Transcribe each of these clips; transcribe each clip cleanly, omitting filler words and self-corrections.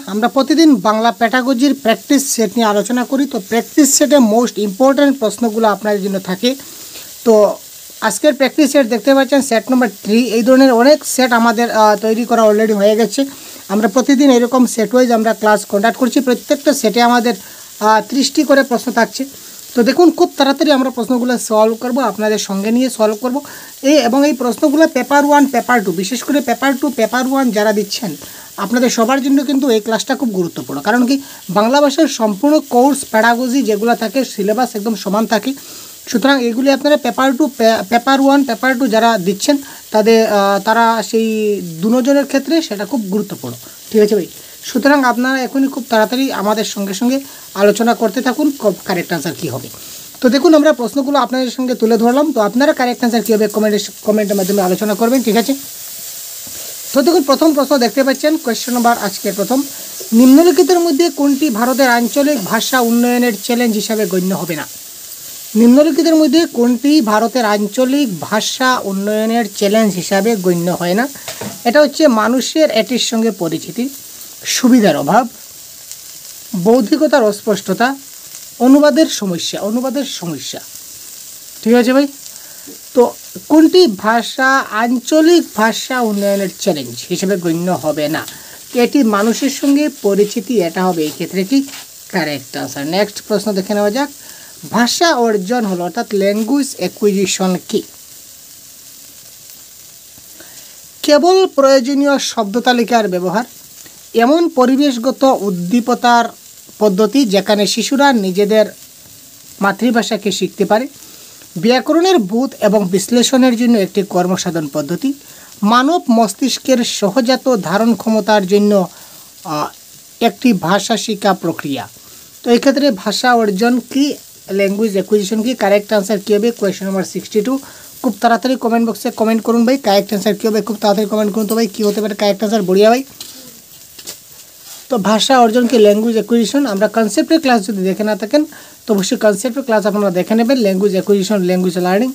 আমরা প্রতিদিন Bangla প্যাটাগজির practice set নিয়ে আলোচনা করি। তো প্র্যাকটিস সেটে মোস্ট ইম্পর্ট্যান্ট প্রশ্নগুলো আপনাদের জন্য থাকে। তো আজকের প্র্যাকটিস সেট দেখতে পাচ্ছেন সেট নম্বর 3। এই ধরনের অনেক সেট আমাদের তৈরি করা অলরেডি হয়ে গেছে। আমরা প্রতিদিন এরকম সেট ওয়াইজ আমরা ক্লাস কন্ডাক্ট করছি। প্রত্যেকটা সেটে আমাদের 30টি করে প্রশ্ন থাকছে। তো দেখুন খুব তাড়াতাড়ি আমরা প্রশ্নগুলো সলভ করব, আপনাদের সঙ্গে নিয়ে সলভ করব। এবং এই প্রশ্নগুলো পেপার 1 পেপার 2, বিশেষ করে পেপার 2 পেপার 1 যারা দিচ্ছেন আপনাদের সবার জন্য কিন্তু এই ক্লাসটা খুব গুরুত্বপূর্ণ। কারণ কি, বাংলা ভাষার সম্পূর্ণ কোর্স প্যাডাগজি যেগুলো থাকে সিলেবাস একদম সমান থাকে। সুতরাং এগুলি আপনারা পেপার 2 পেপার 1 পেপার 2 যারা দিচ্ছেন তারা সেই দুজনের ক্ষেত্রে সেটা খুব গুরুত্বপূর্ণ। ঠিক আছে ভাই? সুতরাং আপনারা এখনই খুব তাড়াতাড়ি আমাদের সঙ্গে সঙ্গে আলোচনা করতে থাকুন কারেক্ট আনসার কী হবে। তো দেখুন আমরা প্রশ্নগুলো আপনাদের সঙ্গে তুলে ধরলাম। তো আপনারা কারেক্ট আনসার কী হবে কমেন্টের মাধ্যমে আলোচনা করবেন। ঠিক আছে? তো দেখুন প্রথম প্রশ্ন দেখতে পাচ্ছেন, কোয়েশ্চেন নাম্বার আজকের প্রথম, নিম্নলিখিতের মধ্যে কোনটি ভারতের আঞ্চলিক ভাষা উন্নয়নের চ্যালেঞ্জ হিসাবে গণ্য হবে না? নিম্নলিখিতের মধ্যে কোনটি ভারতের আঞ্চলিক ভাষা উন্নয়নের চ্যালেঞ্জ হিসাবে গণ্য হয় না? এটা হচ্ছে মানুষের এটির সঙ্গে পরিচিতি, সুবিধার অভাব, বৌদ্ধিকতার অস্পষ্টতা, অনুবাদের সমস্যা। ঠিক আছে ভাই? তো কোনটি ভাষা আঞ্চলিক ভাষা উন্নয়নের চ্যালেঞ্জ হিসেবে গণ্য হবে না? এটি মানুষের সঙ্গে পরিচিতি, এটা হবে এই ক্ষেত্রে কি কারেক্ট আনসার। নেক্সট প্রশ্ন দেখে নেওয়া যাক, ভাষা অর্জন হলো অর্থাৎ ল্যাঙ্গুয়েজ অ্যাকুইজিশন কি? কেবল প্রয়োজনীয় শব্দ তালিকার ব্যবহার, এমন পরিবেশগত উদ্দীপতার পদ্ধতি যেখানে শিশুরা নিজেদের মাতৃভাষাকে শিখতে পারে, ব্যাকরণের বোধ এবং বিশ্লেষণের জন্য একটি কর্মসাধন পদ্ধতি, মানব মস্তিষ্কের সহজাত ধারণ ক্ষমতার জন্য একটি ভাষা শিক্ষা প্রক্রিয়া। তো এই ক্ষেত্রে ভাষা অর্জন কি, ল্যাঙ্গুয়েজ অ্যাকুইজিশন কি, কারেক্ট আনসার কী হবে? Question number 62। খুব তাড়াতাড়ি কমেন্ট বক্সে কমেন্ট করুন ভাই, কারেক্ট আনসার কী হবে? খুব তাড়াতাড়ি কমেন্ট করুন তো ভাই, কী হতে পারে কারেক্ট আনসার? বড়িয়া ভাই। তো ভাষা অর্জন কি ল্যাঙ্গুয়েজ অ্যাকুইজিশন। আমরা কনসেপ্টের ক্লাস যদি দেখে না থাকেন তো অবশ্যই কনসেপ্টের ক্লাস আপনারা দেখে নেবেন, ল্যাঙ্গুয়েজ অ্যাকুইজিশন, ল্যাঙ্গুয়েজ লার্নিং।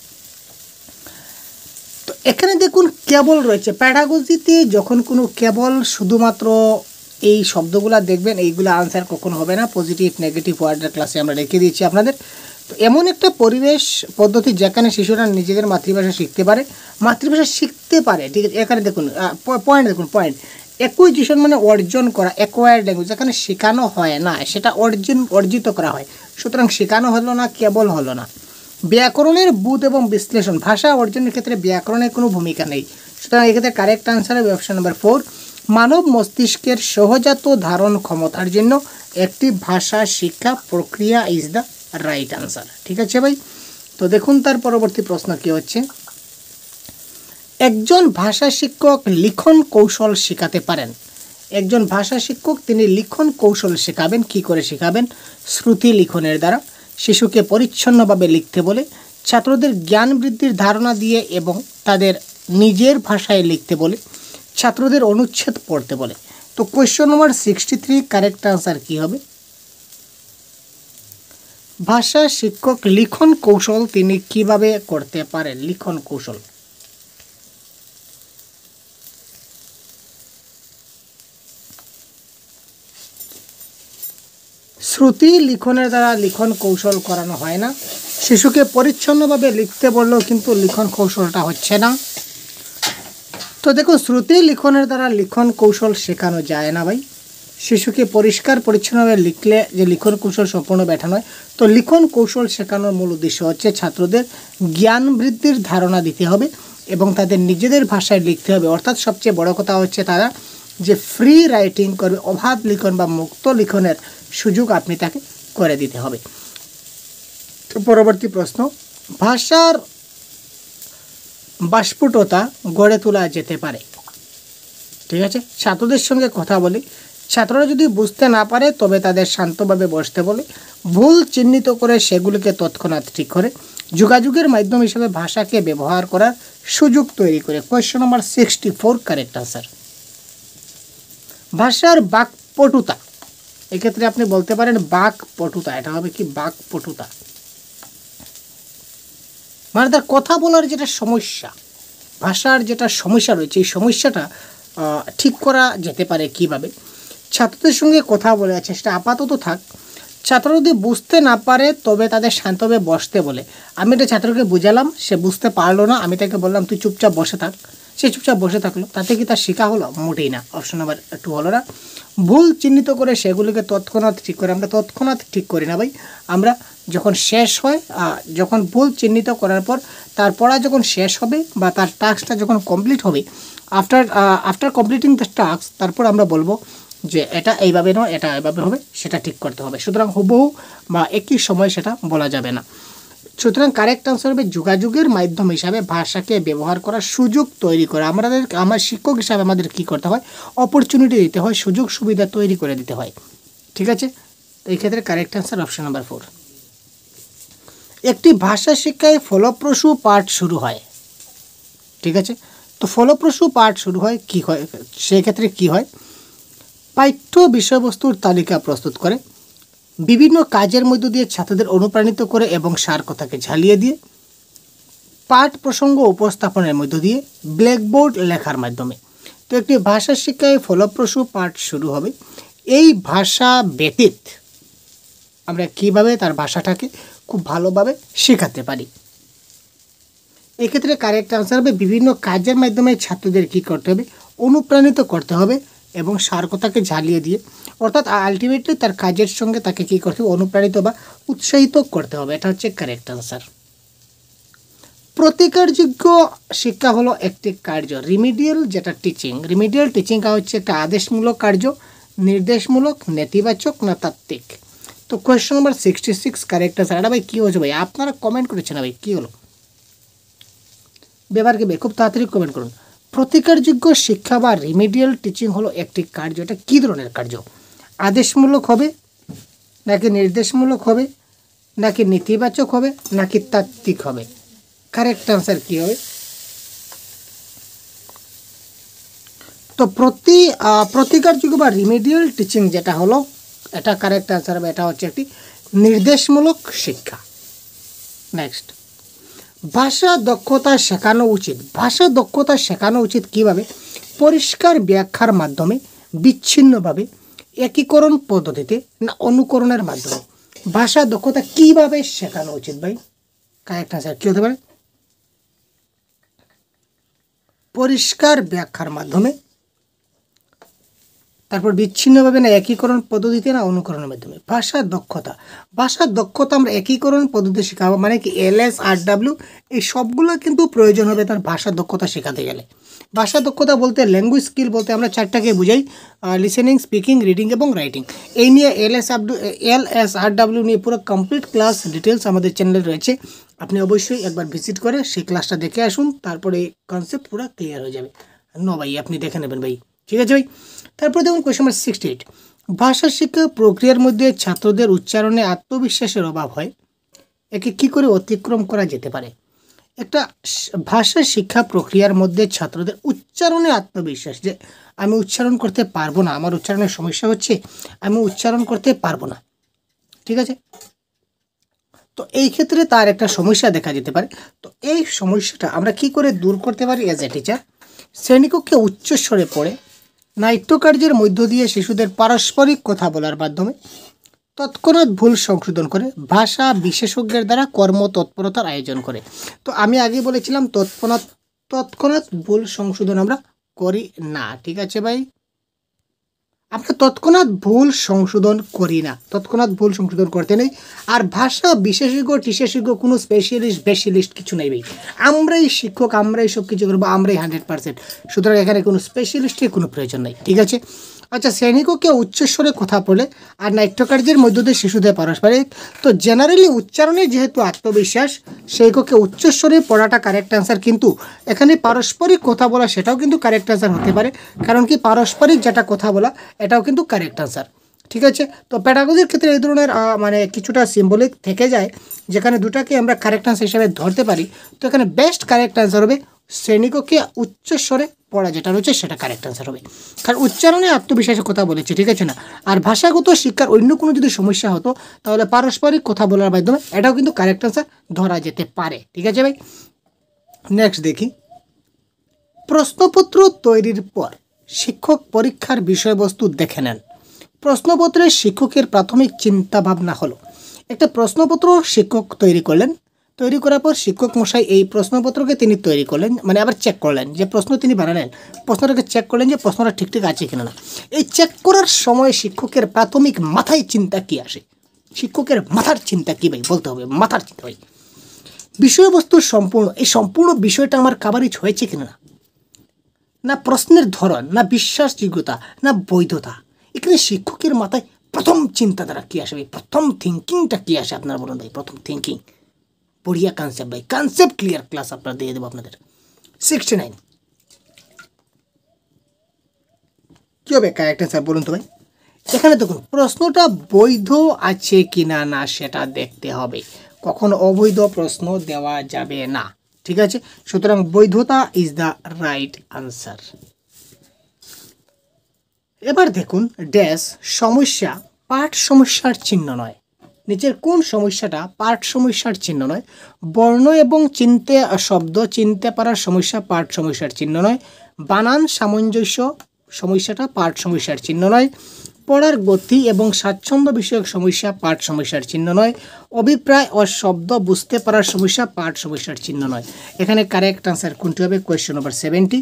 তো এখানে দেখুন কেবল রয়েছে। প্যাডাগজিতে যখন কোনো কেবল শুধুমাত্র এই শব্দগুলো দেখবেন, এইগুলো আনসার কখনো হবে না। পজিটিভ নেগেটিভ ওয়ার্ডের ক্লাসে আমরা রেখে দিয়েছি আপনাদের। তো এমন একটা পরিবেশ পদ্ধতি যেখানে শিশুরা নিজেদের মাতৃভাষা শিখতে পারে, ঠিক আছে? এখানে দেখুন পয়েন্ট অ্যাকুইজিশন মানে অর্জন করা, অ্যাকোয়ার্ড ল্যাঙ্গুয়েজ যেখানে শেখানো হয় না, সেটা অর্জিত করা হয়। সুতরাং শেখানো হলো না, কেবল হলো না। ব্যাকরণের বোধ এবং বিশ্লেষণ, ভাষা অর্জনের ক্ষেত্রে ব্যাকরণের কোনো ভূমিকা নেই। সুতরাং এক্ষেত্রে কারেক্ট আনসার হবে অপশন নাম্বার 4, মানব মস্তিষ্কের সহজাত ধারণ ক্ষমতার জন্য একটি ভাষা শিক্ষা প্রক্রিয়া ইজ দ্য রাইট আনসার। ঠিক আছে ভাই? তো দেখুন তার পরবর্তী প্রশ্ন কি হচ্ছে, একজন ভাষা শিক্ষক লিখন কৌশল শেখাতে পারেন। একজন ভাষা শিক্ষক তিনি লিখন কৌশল শেখাবেন। কি করে শেখাবেন? শ্রুতি লিখনের দ্বারা, শিশুকে পরিচ্ছন্নভাবে লিখতে বলে, ছাত্রদের জ্ঞান বৃদ্ধির ধারণা দিয়ে এবং তাদের নিজের ভাষায় লিখতে বলে, ছাত্রদের অনুচ্ছেদ পড়তে বলে। তো কোয়েশ্চন নম্বর 63 কারেক্ট আনসার কি হবে? ভাষা শিক্ষক লিখন কৌশল তিনি কিভাবে করতে পারেন? লিখন কৌশল শ্রুতি লিখনের দ্বারা লিখন কৌশল করানো হয় না। শিশুকে পরিচ্ছন্নভাবে লিখতে বললেও কিন্তু লিখন কৌশলটা হচ্ছে না। তো দেখো, শ্রুতি লিখনের দ্বারা লিখন কৌশল শেখানো যায় না ভাই। শিশুকে পরিষ্কার পরিচ্ছন্নভাবে লিখলে যে লিখন কৌশল সম্পূর্ণ ব্যাঠা নয়। তো লিখন কৌশল শেখানোর মূল উদ্দেশ্য হচ্ছে ছাত্রদের জ্ঞান বৃদ্ধির ধারণা দিতে হবে এবং তাদের নিজেদের ভাষায় লিখতে হবে। অর্থাৎ সবচেয়ে বড় কথা হচ্ছে তারা যে ফ্রি রাইটিং করবে, অবাধ লিখন বা মুক্ত লিখনের সুযোগ আপনি তাকে করে দিতে হবে। তো পরবর্তী প্রশ্ন, ভাষার বাস্ফুটতা গড়ে তোলা যেতে পারে। ঠিক আছে? ছাত্রদের সঙ্গে কথা বলে, ছাত্ররা যদি বুঝতে না পারে তবে তাদের শান্তভাবে বসতে বলে, ভুল চিহ্নিত করে সেগুলিকে তৎক্ষণাৎ ঠিক করে, যোগাযোগের মাধ্যম হিসেবে ভাষাকে ব্যবহার করার সুযোগ তৈরি করে। Question number 64 correct answer. ভাষার বাকপটুতা, এক্ষেত্রে আপনি বলতে পারেন বাকপটুতা, এটা হবে কি বাকপটুতা মানে তার কথা বলার যেটা সমস্যা, ভাষার যেটা সমস্যা রয়েছে, এই সমস্যাটা ঠিক করা যেতে পারে কিভাবে? ছাত্রদের সঙ্গে কথা বলে আছে, সেটা আপাতত থাক। ছাত্র যদি বুঝতে না পারে তবে তাদের শান্তভাবে বসতে বলে। আমি একটা ছাত্রকে বুঝালাম, সে বুঝতে পারলো না, আমি তাকে বললাম তুই চুপচাপ বসে থাক, সে চুপচাপ বসে থাকলো, তাতে কি তার শেখা হলো? মোটেই না। অপশন নাম্বার 2 হলো না। ভুল চিহ্নিত করে সেগুলিকে তৎক্ষণাৎ ঠিক করে, আমরা তৎক্ষণাৎ ঠিক করি না ভাই, আমরা যখন শেষ হয়, যখন ভুল চিহ্নিত করার পর তার পড়া যখন শেষ হবে বা তার টাস্কটা যখন কমপ্লিট হবে, আফটার কমপ্লিটিং দ্য টাস্ক, তারপর আমরা বলবো যে এটা এইভাবে নয়, এটা এইভাবে হবে, সেটা ঠিক করতে হবে। সুতরাং হুবহু বা একই সময় সেটা বলা যাবে না। সুতরাং কারেক্ট আনসার হবে যোগাযোগের মাধ্যম হিসাবে ভাষাকে ব্যবহার করার সুযোগ তৈরি করা। আমার শিক্ষক হিসাবে আমাদের কি করতে হয়? অপরচুনিটি দিতে হয়, সুযোগ সুবিধা তৈরি করে দিতে হয়। ঠিক আছে, তো এই ক্ষেত্রে কারেক্ট আনসার অপশন নাম্বার 4। একটি ভাষা শিক্ষায় ফলপ্রসূ পাঠ শুরু হয়। ঠিক আছে, তো ফলপ্রসূ পাঠ শুরু হয় কি হয়? সেই ক্ষেত্রে কি হয়? পাঠ্য বিষয়বস্তুর তালিকা প্রস্তুত করে, বিভিন্ন কাজের মধ্য দিয়ে ছাত্রদের অনুপ্রাণিত করে এবং সার কথাকে ঝালিয়ে দিয়ে, পাঠ প্রসঙ্গ উপস্থাপনের মধ্য দিয়ে, ব্ল্যাকবোর্ড লেখার মাধ্যমে। তো একটি ভাষা শিক্ষায় ফলপ্রসূ পাঠ শুরু হবে এই ভাষা ব্যতীত আমরা কিভাবে তার ভাষাটাকে খুব ভালোভাবে শেখাতে পারি। এক্ষেত্রে কারেক্ট আনসার হবে বিভিন্ন কাজের মাধ্যমে ছাত্রদের কী করতে হবে? অনুপ্রাণিত করতে হবে এবং সার কথাকে ঝালিয়ে দিয়ে, অর্থাৎ আলটিমেটলি তার কাজের সঙ্গে তাকে কী করতে হবে? অনুপ্রাণিত বা উৎসাহিত করতে হবে। এটা হচ্ছে কারেক্ট আনসার। প্রতিকারযোগ্য শিক্ষা হলো একটি কার্য। রিমিডিয়াল যেটা টিচিং, রিমিডিয়াল টিচিংটা হচ্ছে একটা আদেশমূলক কার্য, নির্দেশমূলক, নেতিবাচক না তাত্ত্বিক। তো কোয়েশ্চন নাম্বার 66 কারেক্ট আনসার। এটা ভাই কী হয়েছে ভাই? আপনারা কমেন্ট করেছেন না ভাই, কী হলো? ব্যবহারকে খুব তাড়াতাড়ি কমেন্ট করুন। প্রতিকারযোগ্য শিক্ষা বা রিমিডিয়াল টিচিং হলো একটি কার্য। এটা কী ধরনের কার্য? আদেশমূলক হবে, নাকি নির্দেশমূলক হবে, নাকি নেতিবাচক হবে, নাকি তাত্ত্বিক হবে? কারেক্ট আনসার কী হবে? তো প্রতিকারযোগ্য বা রিমিডিয়াল টিচিং যেটা হলো, এটা কারেক্ট আনসার হবে, এটা হচ্ছে একটি নির্দেশমূলক শিক্ষা। নেক্সট, ভাষা দক্ষতা শেখানো উচিত। ভাষা দক্ষতা শেখানো উচিত কিভাবে? পরিষ্কার ব্যাখ্যার মাধ্যমে, বিচ্ছিন্নভাবে, একীকরণ পদ্ধতিতে না অনুকরণের মাধ্যমে। ভাষা দক্ষতা কিভাবে শেখানো উচিত ভাই? কারেক্ট আনসার কী হতে পারে? পরিষ্কার ব্যাখ্যার মাধ্যমে, তারপর বিচ্ছিন্নভাবে না একীকরণ পদ্ধতিতে না অনুকরণের মাধ্যমে। ভাষা দক্ষতা আমরা একীকরণ পদ্ধতি শেখাবো, মানে কি LSRW, এই সবগুলো কিন্তু প্রয়োজন হবে তার ভাষা দক্ষতা শেখাতে গেলে। ভাষা দক্ষতা বলতে, ল্যাঙ্গুয়েজ স্কিল বলতে আমরা 4টাকে বুঝাই, লিসেনিং, স্পিকিং, রিডিং এবং রাইটিং। এই নিয়ে LSRW নিয়ে পুরো কমপ্লিট ক্লাস ডিটেলস আমাদের চ্যানেলে রয়েছে। আপনি অবশ্যই একবার ভিজিট করে সেই ক্লাসটা দেখে আসুন, তারপরে এই কনসেপ্ট পুরো ক্লিয়ার হয়ে যাবে। ভাই আপনি দেখে নেবেন ভাই, ঠিক আছে ভাই। তারপরে দেখুন কোয়েশ্চন নাম্বার 68, ভাষা শিক্ষা প্রক্রিয়ার মধ্যে ছাত্রদের উচ্চারণে আত্মবিশ্বাসের অভাব হয়, একে কী করে অতিক্রম করা যেতে পারে? একটা ভাষা শিক্ষা প্রক্রিয়ার মধ্যে ছাত্রদের উচ্চারণে আত্মবিশ্বাস, যে আমি উচ্চারণ করতে পারবো না, আমার উচ্চারণের সমস্যা হচ্ছে, আমি উচ্চারণ করতে পারবো না, ঠিক আছে, তো এই ক্ষেত্রে তার একটা সমস্যা দেখা যেতে পারে। তো এই সমস্যাটা আমরা কি করে দূর করতে পারি? অ্যাজ এ টিচার, শ্রেণীকক্ষে উচ্চস্বরে পড়ে, নাট্যকার্যের মধ্য দিয়ে শিশুদের পারস্পরিক কথা বলার মাধ্যমে, তৎক্ষণাৎ ভুল সংশোধন করে, ভাষা বিশেষজ্ঞের দ্বারা কর্মতৎপরতার আয়োজন করে। তো আমি আগে বলেছিলাম তৎক্ষণাৎ ভুল সংশোধন আমরা করি না, ঠিক আছে ভাই, আমরা তৎক্ষণাৎ ভুল সংশোধন করি না, তৎক্ষণাৎ ভুল সংশোধন করতে নেই। আর ভাষা বিশেষজ্ঞ টিশেষজ্ঞ কোনো স্পেশালিস্ট কিছু নেই ভাই, আমরাই শিক্ষক, আমরাই সব কিছু করবো, আমরাই 100%। সুতরাং এখানে কোনো স্পেশালিস্টের কোনো প্রয়োজন নেই, ঠিক আছে। আচ্ছা, শ্রেণীকক্ষে উচ্চস্বরে কথা বলে আর নাট্যকার্যের মধ্য দিয়ে শিশুদের পারস্পরিক, তো জেনারেলি উচ্চারণে যেহেতু আত্মবিশ্বাস, সেই কক্ষে উচ্চস্বরে পড়াটা কারেক্ট অ্যান্সার, কিন্তু এখানে পারস্পরিক কথা বলা সেটাও কিন্তু কারেক্ট অ্যান্সার হতে পারে, কারণ কি পারস্পরিক যেটা কথা বলা এটাও কিন্তু কারেক্ট অ্যান্সার, ঠিক আছে। তো প্যাডাগজির ক্ষেত্রে এই ধরনের মানে কিছুটা সিম্বলিক থেকে যায়, যেখানে দুটাকে আমরা কারেক্ট অ্যান্সার হিসেবে ধরতে পারি। তো এখানে বেস্ট কারেক্ট অ্যান্সার হবে শ্রেণীকক্ষে উচ্চস্বরে পড়া, যেটা রয়েছে সেটা কারেক্ট অ্যান্সার হবে, কারণ উচ্চারণে আত্মবিশ্বাসের কথা বলেছি, ঠিক আছে না। আর ভাষাগত শিক্ষার অন্য কোনো যদি সমস্যা হতো তাহলে পারস্পরিক কথা বলার মাধ্যমে এটাও কিন্তু কারেক্ট অ্যান্সার ধরা যেতে পারে, ঠিক আছে ভাই। নেক্সট দেখি, প্রশ্নপত্র তৈরির পর শিক্ষক পরীক্ষার বিষয়বস্তু দেখে নেন, প্রশ্নপত্রে শিক্ষকের প্রাথমিক চিন্তা ভাবনা হলো, একটা প্রশ্নপত্র শিক্ষক তৈরি করলেন, তৈরি করার পর শিক্ষক মশাই এই প্রশ্নপত্রকে তিনি তৈরি করলেন, মানে আবার চেক করলেন যে প্রশ্ন তিনি বানালেন, প্রশ্নটাকে চেক করলেন যে প্রশ্নটা ঠিক ঠিক আছে কিনা না। এই চেক করার সময় শিক্ষকের প্রাথমিক মাথায় চিন্তা কি আসে? শিক্ষকের মাথার চিন্তা কি ভাই বলতে হবে, মাথার চিন্তা ভাই। বিষয়বস্তু সম্পূর্ণ, এই সম্পূর্ণ বিষয়টা আমার কাভারেজ হয়েছে কিনা না, না প্রশ্নের ধরন, না বিশ্বাসযোগ্যতা, না বৈধতা। এখানে শিক্ষকের মাথায় প্রথম চিন্তাধারা কি আসে ভাই, প্রথম থিঙ্কিংটা কি আসে আপনার বলুন ভাই? প্রথম থিঙ্কিং बढ़िया कन्सेप्ट भाई, कन्सेप्ट क्लियर क्लास আপনারা দিয়ে দেব আপনাদের। 69 কি হবে কারেক্ট অ্যান্সার বলুন তো ভাই? এখানে দেখুন প্রশ্নটা বৈধ আছে কিনা না সেটা দেখতে হবে, কখনো অবৈধ প্রশ্ন দেওয়া যাবে না, ঠিক আছে? সুতরাং বৈধতা ইজ দ্য রাইট আনসার। এবার দেখুন ড্যাশ সমস্যা পাঠ সমস্যার চিহ্ন নয়। নিচের কোন সমস্যাটা পাঠ সমস্যার চিহ্ন নয়? বর্ণ এবং চিনতে শব্দ চিনতে পারার সমস্যা পাঠ সমস্যার চিহ্ন নয়। বানান সামঞ্জস্য সমস্যাটা পাঠ সমস্যার চিহ্ন নয়। পড়ার গতি এবং স্বাচ্ছন্দ্য বিষয়ক সমস্যা পাঠ সমস্যার চিহ্ন নয়। অভিপ্রায় ও শব্দ বুঝতে পারার সমস্যা পাঠ সমস্যার চিহ্ন নয়। এখানে কারেক্ট আনসার কোনটি হবে? Question number 70।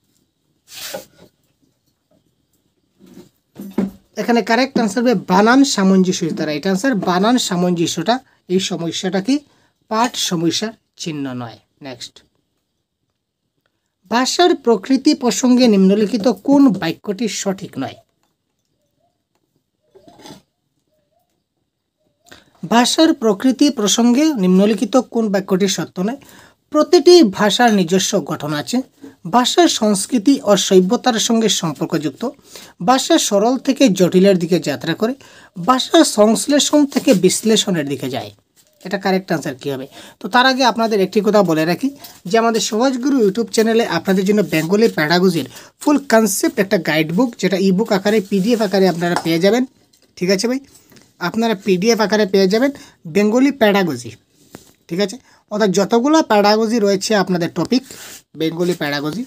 এখানে কারেক্ট আনসার হবে বানান সামঞ্জস্য, তারা এটা আনসার। বানান সামঞ্জস্যটা এই সমস্যাটা কি পাঠ সমস্যার চিহ্ন নয়। নেক্সট, ভাষার প্রকৃতি প্রসঙ্গে নিম্নলিখিত কোন বাক্যটি সঠিক নয়? ভাষার প্রকৃতি প্রসঙ্গে নিম্নলিখিত কোন বাক্যটি সত্য নয়? প্রতিটি ভাষার নিজস্ব গঠন আছে। ভাষার সংস্কৃতি ও সভ্যতার সঙ্গে সম্পর্কযুক্ত। ভাষা সরল থেকে জটিলের দিকে যাত্রা করে। ভাষার সংশ্লেষণ থেকে বিশ্লেষণের দিকে যায়। এটা কারেক্ট আনসার কী হবে? তো তার আগে আপনাদের একটি কথা বলে রাখি যে আমাদের সহজগুরু ইউটিউব চ্যানেলে আপনাদের জন্য বেঙ্গলি প্যাডাগজির ফুল কনসেপ্ট একটা গাইড বুক, যেটা ইবুক আকারে পিডিএফ আকারে আপনারা পেয়ে যাবেন, ঠিক আছে ভাই? আপনারা পিডিএফ আকারে পেয়ে যাবেন বেঙ্গলি প্যাডাগজি, ঠিক আছে? অর্থাৎ যতগুলো প্যাডাগজি রয়েছে আপনাদের টপিক বেঙ্গলি প্যাডাগজি,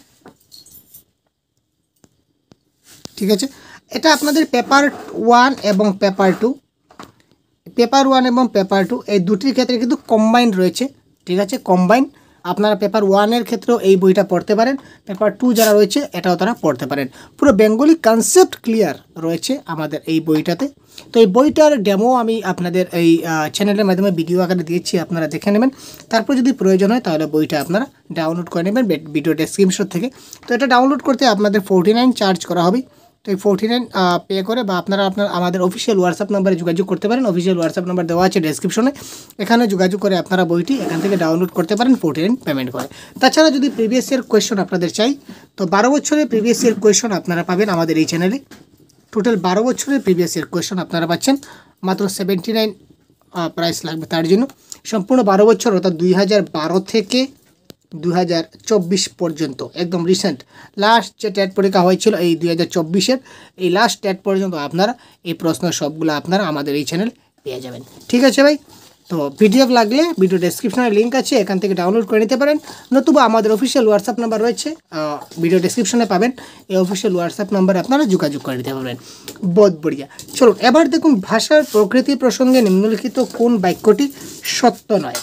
ঠিক আছে? এটা আপনাদের পেপার 1 এবং পেপার 2, পেপার 1 এবং পেপার 2 এই দুটির ক্ষেত্রে কিন্তু কম্বাইন রয়েছে, ঠিক আছে? কম্বাইন আপনারা পেপার 1-এর ক্ষেত্রেও এই বইটা পড়তে পারেন, পেপার 2 যারা রয়েছে এটাও তারা পড়তে পারেন। পুরো বেঙ্গলি কনসেপ্ট ক্লিয়ার রয়েছে আমাদের এই বইটাতে। তো এই বইটার ডেমো আমি আপনাদের এই চ্যানেলের মাধ্যমে ভিডিও আকারে দিয়েছি, আপনারা দেখে নেবেন। তারপর যদি প্রয়োজন হয় তাহলে বইটা আপনারা ডাউনলোড করে নেবেন ভিডিও ডেসক্রিপশন থেকে। তো এটা ডাউনলোড করতে আপনাদের 49 চার্জ করা হবে। তো এই 49 পে করে বা আপনারা আমাদের অফিসিয়াল হোয়াটসঅ্যাপ নাম্বারে যোগাযোগ করতে পারেন। অফিসিয়াল হোয়াটসঅ্যাপ নাম্বার দেওয়া আছে ডেসক্রিপশনে, এখানে যোগাযোগ করে আপনারা বইটি এখান থেকে ডাউনলোড করতে পারেন 49 পেমেন্ট করে। তাছাড়া যদি প্রিভিয়াস ইয়ার কোয়েশ্চন আপনাদের চাই তো 12 বছরের প্রিভিয়াস ইয়ার কোয়েশ্চন আপনারা পাবেন আমাদের এই চ্যানেলে। টোটাল 12 বছরের প্রিভিয়াস ইয়ার কোয়েশ্চন আপনারা পাচ্ছেন, মাত্র 79 প্রাইস লাগবে তার জন্য। সম্পূর্ণ 12 বছর অর্থাৎ 2012 থেকে 2024 পর্যন্ত, একদম রিসেন্ট লাস্ট যে টেট পরীক্ষা হয়েছিল এই 2024-এর এই লাস্ট টেট পর্যন্ত আপনারা এই প্রশ্ন সবগুলো আপনারা আমাদের এই চ্যানেল পেয়ে যাবেন, ঠিক আছে ভাই? তো পিডিএফ লাগলে ভিডিও ডেসক্রিপশনে লিঙ্ক আছে, এখান থেকে ডাউনলোড করে নিতে পারেন। নতুবা আমাদের অফিসিয়াল হোয়াটসঅ্যাপ নাম্বার রয়েছে, ভিডিও ডেসক্রিপশনে পাবেন। এই অফিসিয়াল হোয়াটসঅ্যাপ নাম্বারে আপনারা যোগাযোগ করে নিতে পারবেন। বহুত বঢ়িয়া। চলুন এবার দেখুন ভাষার প্রকৃতি প্রসঙ্গে নিম্নলিখিত কোন বাক্যটি সত্য নয়?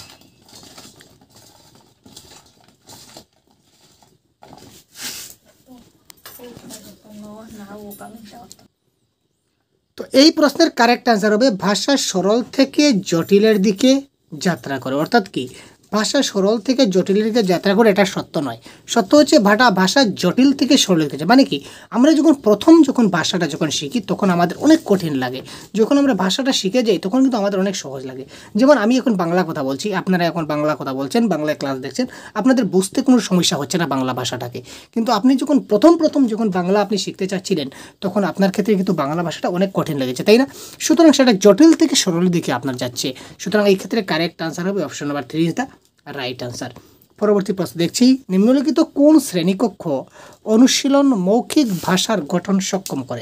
তো এই প্রশ্নের কারেক্ট আনসার হবে ভাষা সরল থেকে জটিলের দিকে যাত্রা করে। অর্থাৎ কি ভাষা সরল থেকে জটিলের দিকে যাত্রা করে এটা সত্য নয়। সত্য হচ্ছে ভাষা জটিল থেকে সরল দিকে যায়। মানে কি আমরা যখন ভাষাটা শিখি তখন আমাদের অনেক কঠিন লাগে, যখন আমরা ভাষাটা শিখে যাই তখন কিন্তু আমাদের অনেক সহজ লাগে। যেমন আমি এখন বাংলা কথা বলছি, আপনারা এখন বাংলা কথা বলছেন, বাংলায় ক্লাস দেখছেন, আপনাদের বুঝতে কোনো সমস্যা হচ্ছে না বাংলা ভাষাটাকে। কিন্তু আপনি যখন প্রথম যখন বাংলা আপনি শিখতে চাচ্ছিলেন তখন আপনার ক্ষেত্রে কিন্তু বাংলা ভাষাটা অনেক কঠিন লেগেছে, তাই না? সুতরাং সেটা জটিল থেকে সরলের দিকে আপনার যাচ্ছে। সুতরাং এই ক্ষেত্রে কারেক্ট আনসার হবে option number 3 is the right answer. পরবর্তী প্রশ্ন দেখছি, নিম্নলিখিত কোন শ্রেণীকক্ষ অনুশীলন মৌখিক ভাষার গঠন সক্ষম করে?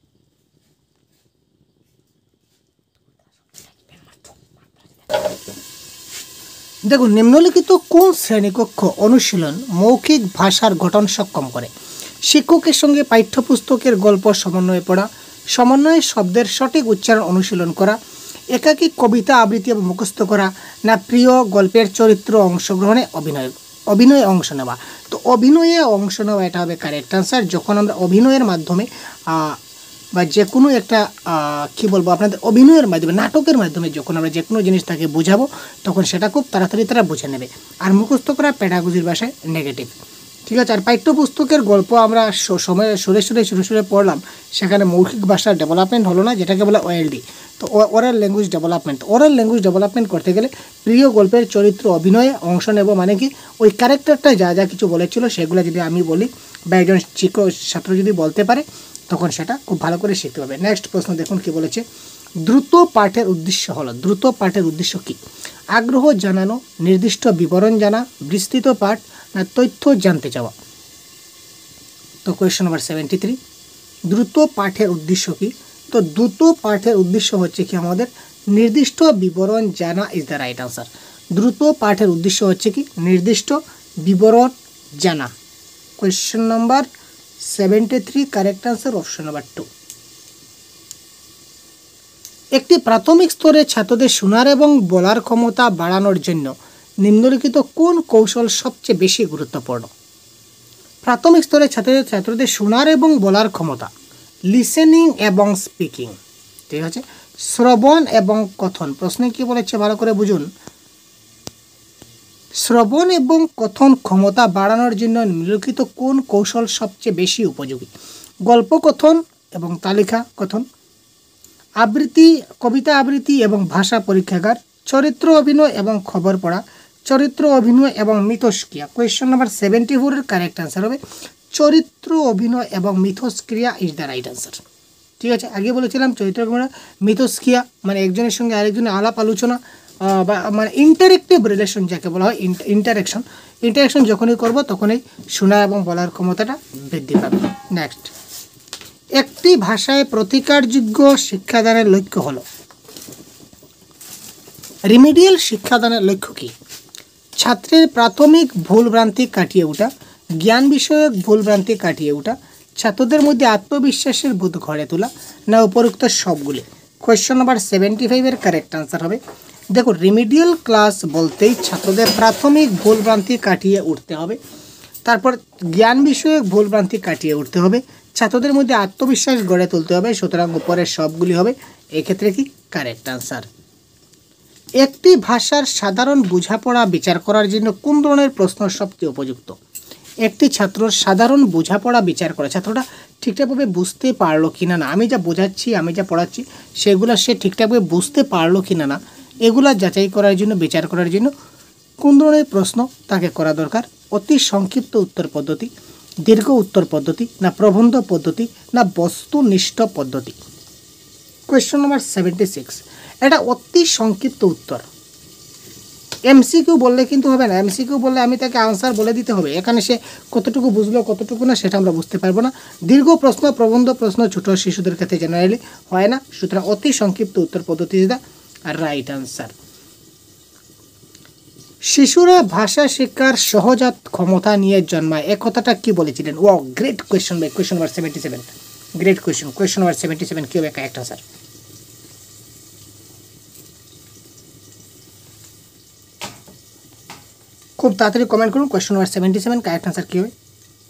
দেখুন নিম্নলিখিত কোন শ্রেণীকক্ষ অনুশীলন মৌখিক ভাষার গঠন সক্ষম করে? শিক্ষকের সঙ্গে পাঠ্যপুস্তকের গল্প সমন্বয়ে পড়া, সমন্বয়ে শব্দের সঠিক উচ্চারণ অনুশীলন করা, একাকী কবিতা আবৃত্তি এবং মুখস্থ করা, না প্রিয় গল্পের চরিত্র অংশগ্রহণে অভিনয়ে অংশ নেওয়া। তো অভিনয়ে অংশ নেওয়া এটা হবে কারেক্ট আনসার। যখন আমরা অভিনয়ের মাধ্যমে বা যে কোনো একটা কী বলবো আপনাদের অভিনয়ের মাধ্যমে নাটকের মাধ্যমে যখন আমরা যে কোনো জিনিস তাকে বোঝাবো তখন সেটা খুব তাড়াতাড়ি তারা বুঝে নেবে। আর মুখস্থ করা পেডাগোজির ভাষায় নেগেটিভ। ঠিক আছে। আর পাঠ্যপুস্তকের গল্প আমরা সুরে পড়লাম, সেখানে মৌখিক ভাষার ডেভেলপমেন্ট হলো না, যেটাকে বলে ওএলডি। তো ওরাল ল্যাঙ্গুয়েজ ডেভেলপমেন্ট করতে গেলে প্রিয় গল্পের চরিত্র অভিনয়ে অংশ নেব, মানে কি ওই ক্যারেক্টারটা যা যা কিছু বলেছিল সেগুলো যদি আমি বলি বা একজন ছাত্র যদি বলতে পারে তখন সেটা খুব ভালো করে শিখতে পারবে। নেক্সট প্রশ্ন দেখুন কি বলেছে। দ্রুত পাঠের উদ্দেশ্য হলো, দ্রুত পাঠের উদ্দেশ্য কি? আগ্রহ জানানো, নির্দিষ্ট বিবরণ জানা, বিস্তৃত পাঠ, না তথ্য জানতে চাওয়া। তো কোয়েশ্চন নাম্বার 73, দ্রুত পাঠের উদ্দেশ্য কি? তো দ্রুত পাঠের উদ্দেশ্য হচ্ছে কি আমাদের নির্দিষ্ট বিবরণ জানা ইজ দ্য রাইট আনসার। দ্রুত পাঠের উদ্দেশ্য হচ্ছে কি নির্দিষ্ট বিবরণ জানা। Question number 73 correct answer option number 2। একটি প্রাথমিক স্তরে ছাত্রদের শোনার এবং বলার ক্ষমতা বাড়ানোর জন্য নিম্নলিখিত কোন কৌশল সবচেয়ে বেশি গুরুত্বপূর্ণ? প্রাথমিক স্তরে ছাত্রদের শোনার এবং বলার ক্ষমতা, লিসেনিং এবং স্পিকিং, ঠিক আছে, শ্রবণ এবং কথন। প্রশ্নে কি বলেছে ভালো করে বুঝুন। শ্রবণ এবং কথন ক্ষমতা বাড়ানোর জন্য নিম্নলিখিত কোন কৌশল সবচেয়ে বেশি উপযোগী? গল্প কথন এবং তালিকা কথন, আবৃত্তি, কবিতা আবৃত্তি এবং ভাষা পরীক্ষাগার, চরিত্র অভিনয় এবং খবর পড়া, চরিত্র অভিনয় এবং মিথস্ক্রিয়া। কোয়েশ্চন নাম্বার 74 এর কারেক্ট আনসার হবে চরিত্র অভিনয় এবং মিথস্ক্রিয়া ইজ দ্য রাইট আনসার। ঠিক আছে। আগে বলেছিলাম চরিত্র অভিনয়, মিথস্ক্রিয়া মানে একজনের সঙ্গে আরেকজনের আলাপ আলোচনা বা মানে ইন্টারেক্টিভ রিলেশন যাকে বলা হয়, ইন্টারেকশন যখনই করব তখনই শোনা এবং বলার ক্ষমতাটা বৃদ্ধি পাবে। নেক্সট, একটি ভাষায় প্রতিকারযোগ্য শিক্ষাদানের লক্ষ্য হলো। রিমিডিয়াল শিক্ষাদানের লক্ষ্য কি? ছাত্রের প্রাথমিক ভুলভ্রান্তি কাটিয়ে ওঠা, জ্ঞান বিষয়ক ভুলভ্রান্তি কাটিয়ে ওঠা, ছাত্রদের মধ্যে আত্মবিশ্বাসের বোধ গড়ে তোলা, না উপরোক্ত সবগুলি। কোয়েশ্চন নাম্বার 75 এর কারেক্ট আনসার হবে, দেখো রিমিডিয়াল ক্লাস বলতেই ছাত্রদের প্রাথমিক ভুলভ্রান্তি কাটিয়ে উঠতে হবে, তারপর জ্ঞান বিষয়ক ভুলভ্রান্তি কাটিয়ে উঠতে হবে, ছাত্রদের মধ্যে আত্মবিশ্বাস গড়ে তুলতে হবে। সুতরাং উপরের সবগুলি হবে এক্ষেত্রে কি কারেক্ট আনসার। একটি ভাষার সাধারণ বোঝাপড়া বিচার করার জন্য কোন ধরনের প্রশ্ন সবচেয়ে উপযুক্ত? একটি ছাত্রর সাধারণ বোঝাপড়া বিচার করা, ছাত্রটা ঠিকঠাকভাবে বুঝতে পারলো কি না, আমি যা বোঝাচ্ছি আমি যা পড়াচ্ছি সেগুলো সে ঠিকঠাকভাবে বুঝতে পারলো কি না, এগুলা যাচাই করার জন্য বিচার করার জন্য কোন ধরনের প্রশ্ন তাকে করা দরকার? অতি সংক্ষিপ্ত উত্তর পদ্ধতি, দীর্ঘ উত্তর পদ্ধতি, না প্রবন্ধ পদ্ধতি, না বস্তুনিষ্ঠ পদ্ধতি। কোয়েশ্চন নাম্বার 76, এটা অতি সংক্ষিপ্ত উত্তর। এমসিকিউ বললে কিন্তু হবে না, এমসিকিউ বললে আমি তাকে আনসার বলে দিতে হবে, এখানে সে কতটুকু বুঝলো কতটুকু না সেটা আমরা বুঝতে পারবো না। দীর্ঘ প্রশ্ন, প্রবন্ধ প্রশ্ন ছোট শিশুদের ক্ষেত্রে জেনারেলি হয় না, সুতরাং অতি সংক্ষিপ্ত উত্তর পদ্ধতি ইজ দ্য রাইট আনসার। শিশুরা ভাষা শিক্ষার সহজাত ক্ষমতা নিয়ে জন্মায়, এ কথাটা কি বলেছিলেন? ও great question by question number 77, great question. Question number 77 কি হবে কারেক্ট আনসার? খুব তাড়াতাড়ি কমেন্ট করুন, কোয়েশ্চন নাম্বার 77 কারেক্ট আনসার কী হবে?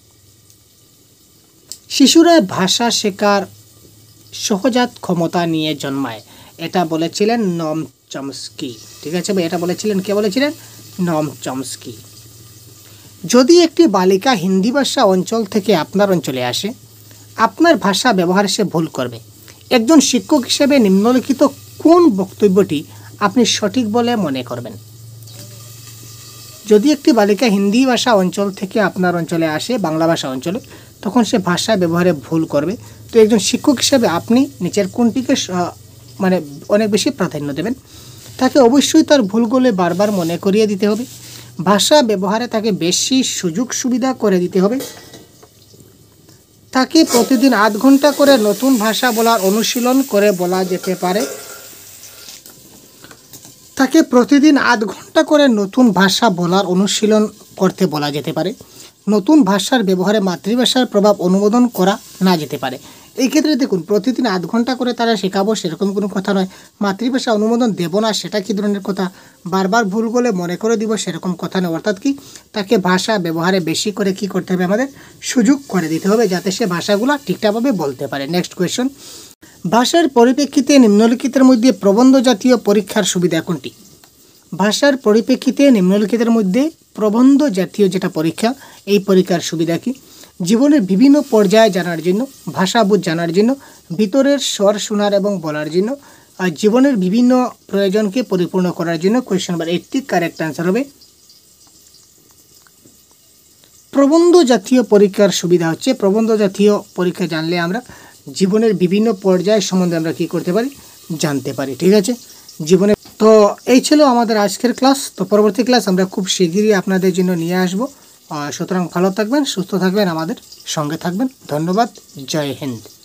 শিশুরা ভাষা শেখার সহজাত ক্ষমতা নিয়ে জন্মায়, এটা বলেছিলেন নম চমস্কি। ঠিক আছে ভাই, এটা বলেছিলেন কে বলেছিলেন? নম চমস্কি। যদি একটি বালিকা হিন্দি ভাষা অঞ্চল থেকে আপনার অঞ্চলে আসে, আপনার ভাষা ব্যবহারে সে ভুল করবে, একজন শিক্ষক হিসেবে নিম্নলিখিত কোন বক্তব্যটি আপনি সঠিক বলে মনে করবেন? যদি একটি বালিকা হিন্দি ভাষা অঞ্চল থেকে আপনার অঞ্চলে আসে, বাংলা ভাষা অঞ্চলে, তখন সে ভাষা ব্যবহারে ভুল করবে, তো একজন শিক্ষক হিসেবে আপনি নিচের কোনটিকে মানে অনেক বেশি প্রাধান্য দেবেন? তাকে অবশ্যই তার ভুলগুলো বারবার মনে করিয়ে দিতে হবে, ভাষা ব্যবহারে তাকে বেশি সুযোগ সুবিধা করে দিতে হবে, তাকে প্রতিদিন আধ ঘন্টা করে নতুন ভাষা বলার অনুশীলন করে বলা যেতে পারে, তাকে প্রতিদিন আধ ঘন্টা করে নতুন ভাষা বলার অনুশীলন করতে বলা যেতে পারে, নতুন ভাষার ব্যবহারে মাতৃভাষার প্রভাব অনুমোদন করা না যেতে পারে। এই ক্ষেত্রে দেখুন প্রতিদিন আধ ঘন্টা করে তারা শেখাবো সেরকম কোনো কথা নয়। মাতৃভাষা অনুমোদন দেব না সেটা কী ধরনের কথা, বারবার ভুল বলে মনে করে দিব সেরকম কথা নয়। অর্থাৎ কি তাকে ভাষা ব্যবহারে বেশি করে কি করতে হবে, আমাদের সুযোগ করে দিতে হবে যাতে সে ভাষাগুলো ঠিকঠাকভাবে বলতে পারে। নেক্সট কোয়েশ্চন, ভাষার পরিপ্রেক্ষিতে নিম্নলিখিতের মধ্যে প্রবন্ধ জাতীয় পরীক্ষার সুবিধা কোনটি? ভাষার পরিপ্রেক্ষিতে নিম্নলিখিতের মধ্যে প্রবন্ধ জাতীয় যেটা পরীক্ষা, এই পরীক্ষার সুবিধা কি? জীবনের বিভিন্ন পর্যায়ে জানার জন্য, ভাষাবোধ জানার জন্য, ভিতরের স্বর শোনার এবং বলার জন্য, আর জীবনের বিভিন্ন প্রয়োজনকে পরিপূর্ণ করার জন্য। কোয়েশ্চন নাম্বার 80 কারেক্ট অ্যান্সার হবে প্রবন্ধ জাতীয় পরীক্ষার সুবিধা হচ্ছে, প্রবন্ধ জাতীয় পরীক্ষা জানলে আমরা জীবনের বিভিন্ন পর্যায় সম্বন্ধে আমরা কী করতে পারি, জানতে পারি। ঠিক আছে, জীবনে। তো এই ছিল আমাদের আজকের ক্লাস। তো পরবর্তী ক্লাস আমরা খুব শীঘ্রই আপনাদের জন্য নিয়ে আসবো। সুতরাং ভালো থাকবেন, সুস্থ থাকবেন, আমাদের সঙ্গে থাকবেন। ধন্যবাদ। জয় হিন্দ।